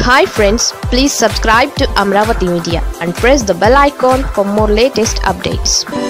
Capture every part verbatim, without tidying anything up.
Hi friends, please subscribe to Amaravathi Media and press the bell icon for more latest updates.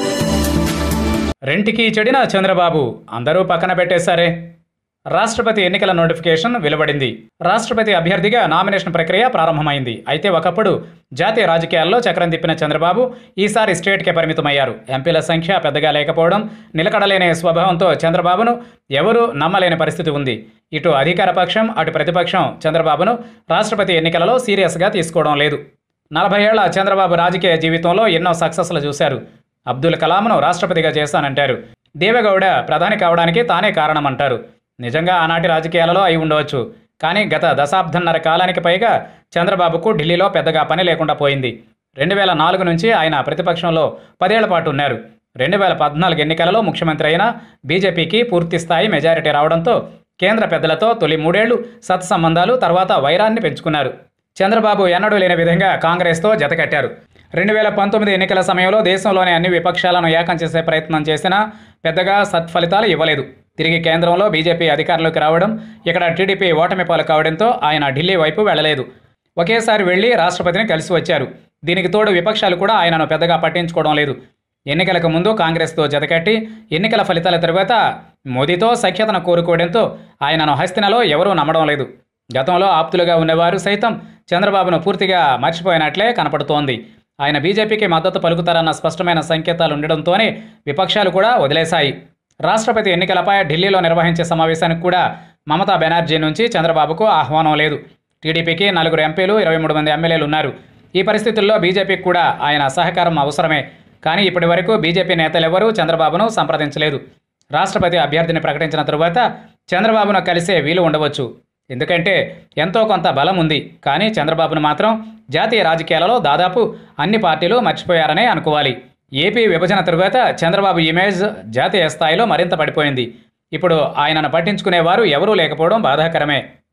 రెంటికి చెడిన చంద్రబాబు అందరూ పక్కన పెట్టేశారే. రాష్ట్రపతి ఎన్నికల notification వెలువడింది. రాష్ట్రపతి అభ్యర్థిగా నామినేషన్ ప్రక్రియ ప్రారంభమైంది. అయితే ఒకప్పుడు జాతీయ రాజకీయాల్లో చక్రం తిప్పిన చంద్రబాబు ఈసారి స్టేట్కే పరిమితమయ్యారు. ఎంపీల సంఖ్య పెద్దగా లేకపోవడం, నిలకడలేని స్వభావంతో చంద్రబాబును ఎవరూ నమ్మలేని పరిస్థితి ఉంది. ఇటు అధికార పక్షం, అటు ప్రతిపక్షం చంద్రబాబును రాష్ట్రపతి ఎన్నికలలో సీరియస్గా తీసుకోవడం లేదు. నలభై ఏళ్ల చంద్రబాబు రాజకీయ జీవితంలో ఎన్నో సక్సెస్లు చూశారు. అబ్దుల్ కలాంను రాష్ట్రపతిగా చేశానంటారు. దేవెగౌడ ప్రధాని కావడానికి తానే కారణమంటారు. నిజంగా ఆనాటి రాజకీయాలలో అయి ఉండవచ్చు. కానీ గత దశాబ్దన్నర కాలానికి పైగా చంద్రబాబుకు ఢిల్లీలో పెద్దగా పని లేకుండా పోయింది. రెండు వేల నాలుగు నుంచి ఆయన ప్రతిపక్షంలో పదేళ్ల పాటు ఉన్నారు. రెండు వేల పద్నాలుగు ఎన్నికలలో ముఖ్యమంత్రి అయిన బీజేపీకి పూర్తి స్థాయి మెజారిటీ రావడంతో కేంద్ర పెద్దలతో తొలి మూడేళ్లు సత్సంబంధాలు, తర్వాత వైరాన్ని పెంచుకున్నారు. చంద్రబాబు ఎన్నడూ లేని విధంగా కాంగ్రెస్తో జతకట్టారు. రెండు వేల పంతొమ్మిది ఎన్నికల సమయంలో దేశంలోని అన్ని విపక్షాలను ఏకం చేసే ప్రయత్నం చేసినా పెద్దగా సత్ఫలితాలు ఇవ్వలేదు. తిరిగి కేంద్రంలో బీజేపీ అధికారంలోకి రావడం, ఇక్కడ టీడీపీ ఓటమి పాలు కావడంతో ఆయన ఢిల్లీ వైపు వెళ్లలేదు. ఒకేసారి వెళ్లి రాష్ట్రపతిని కలిసి వచ్చారు. దీనికి తోడు విపక్షాలు కూడా ఆయనను పెద్దగా పట్టించుకోవడం లేదు. ఎన్నికలకు ముందు కాంగ్రెస్తో జతకట్టి ఎన్నికల ఫలితాల తరువాత మోదీతో సఖ్యతను కోరుకోవడంతో ఆయనను హస్తినలో ఎవరూ నమ్మడం లేదు. గతంలో ఆప్తులుగా ఉన్నవారు సైతం చంద్రబాబును పూర్తిగా మర్చిపోయినట్లే కనపడుతోంది. ఆయన బీజేపీకి మద్దతు పలుకుతారన్న స్పష్టమైన సంకేతాలు ఉండడంతోనే విపక్షాలు కూడా వదిలేశాయి. రాష్ట్రపతి ఎన్నికలపై ఢిల్లీలో నిర్వహించే సమావేశానికి కూడా మమతా బెనర్జీ నుంచి చంద్రబాబుకు ఆహ్వానం లేదు. టీడీపీకి నలుగురు ఎంపీలు, ఇరవై మూడు మంది ఎమ్మెల్యేలు ఉన్నారు. ఈ పరిస్థితుల్లో బీజేపీకి కూడా ఆయన సహకారం అవసరమే. కానీ ఇప్పటి వరకు బీజేపీ నేతలెవరూ చంద్రబాబును సంప్రదించలేదు. రాష్ట్రపతి అభ్యర్థిని ప్రకటించిన తరువాత చంద్రబాబును కలిసే వీలు ఉండవచ్చు. ఎందుకంటే ఎంతో కొంత బలం ఉంది. కానీ చంద్రబాబును మాత్రం జాతీయ రాజకీయాలలో దాదాపు అన్ని పార్టీలు మర్చిపోయారనే అనుకోవాలి. ఏపీ విభజన తరువాత చంద్రబాబు ఇమేజ్ జాతీయ స్థాయిలో మరింత పడిపోయింది. ఇప్పుడు ఆయనను పట్టించుకునేవారు ఎవరూ లేకపోవడం బాధాకరమే.